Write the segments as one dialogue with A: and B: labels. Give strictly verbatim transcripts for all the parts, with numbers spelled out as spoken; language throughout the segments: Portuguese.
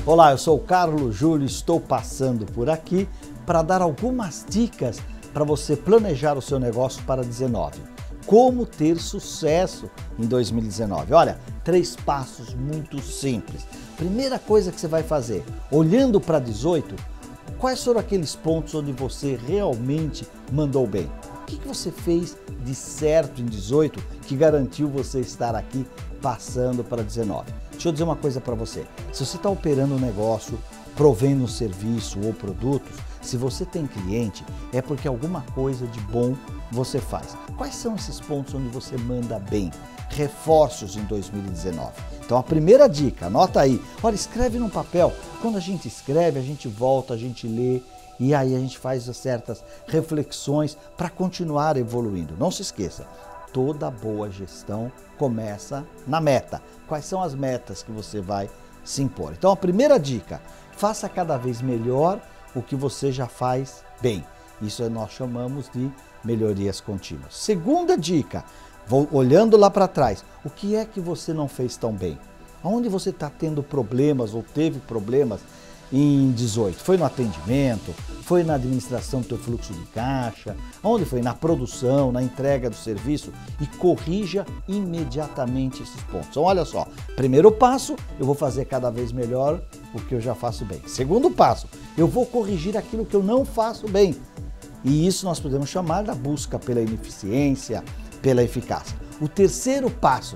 A: Olá, eu sou o Carlos Júlio, estou passando por aqui para dar algumas dicas para você planejar o seu negócio para dezenove. Como ter sucesso em dois mil e dezenove? Olha, três passos muito simples. Primeira coisa que você vai fazer, olhando para dezoito, quais foram aqueles pontos onde você realmente mandou bem? O que que você fez de certo em dezoito que garantiu você estar aqui passando para dezenove? Deixa eu dizer uma coisa para você. Se você está operando um negócio, provendo um serviço ou produtos, se você tem cliente, é porque alguma coisa de bom você faz. Quais são esses pontos onde você manda bem? Reforços em dois mil e dezenove. Então a primeira dica, anota aí. Olha, escreve num papel. Quando a gente escreve, a gente volta, a gente lê e aí a gente faz certas reflexões para continuar evoluindo. Não se esqueça, toda boa gestão começa na meta. Quais são as metas que você vai se impor? Então a primeira dica, faça cada vez melhor o que você já faz bem. Isso nós chamamos de melhorias contínuas. Segunda dica, vou olhando lá para trás, o que é que você não fez tão bem? Onde você está tendo problemas ou teve problemas em dezoito? Foi no atendimento? Foi na administração do teu fluxo de caixa? Onde foi? Na produção, na entrega do serviço? E corrija imediatamente esses pontos. Então, olha só, primeiro passo, eu vou fazer cada vez melhor o que eu já faço bem. Segundo passo, eu vou corrigir aquilo que eu não faço bem. E isso nós podemos chamar da busca pela ineficiência, pela eficácia. O terceiro passo,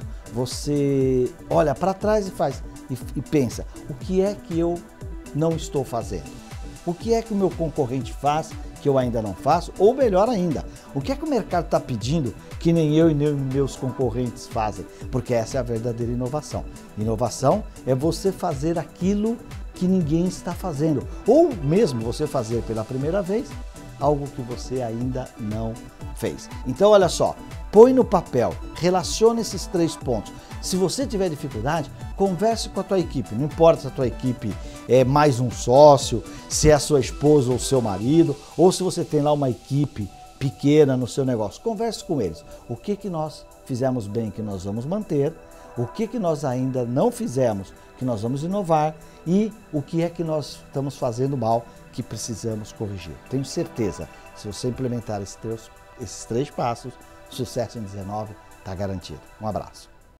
A: você olha para trás e faz e, e pensa, o que é que eu não estou fazendo? O que é que o meu concorrente faz que eu ainda não faço? Ou melhor ainda, o que é que o mercado está pedindo que nem eu e nem meus concorrentes fazem? Porque essa é a verdadeira inovação. Inovação é você fazer aquilo que ninguém está fazendo. Ou mesmo você fazer pela primeira vez algo que você ainda não fez. Então olha só, põe no papel, relacione esses três pontos. Se você tiver dificuldade, converse com a tua equipe. Não importa se a tua equipe é mais um sócio, se é a sua esposa ou seu marido, ou se você tem lá uma equipe pequena no seu negócio. Converse com eles. O que que nós fizemos bem que nós vamos manter, o que que nós ainda não fizemos que nós vamos inovar e o que é que nós estamos fazendo mal que precisamos corrigir. Tenho certeza, se você implementar esses três, esses três passos, sucesso em dezenove está garantido. Um abraço.